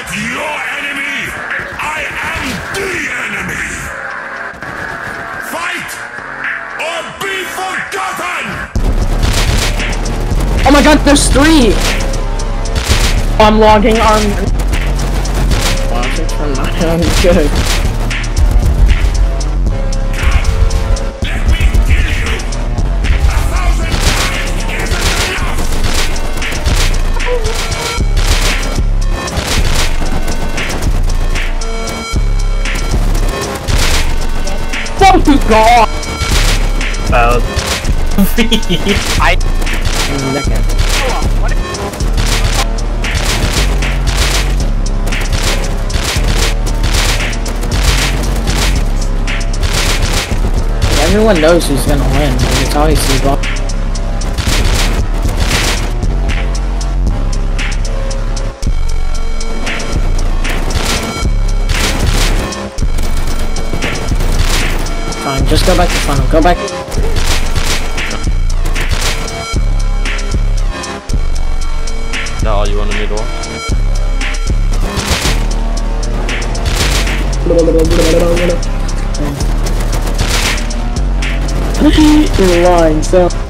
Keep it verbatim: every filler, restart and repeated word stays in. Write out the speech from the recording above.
not your enemy! I am the enemy! Fight or be forgotten! Oh my god, there's three! I'm logging on. Logic from my own good. Let me kill you! A thousand times isn't enough! Fuck you, God! About I Second. Everyone knows who's gonna win. It's always you. Fine, just go back to funnel. Go back. Is that all you want to do? You're lying, so.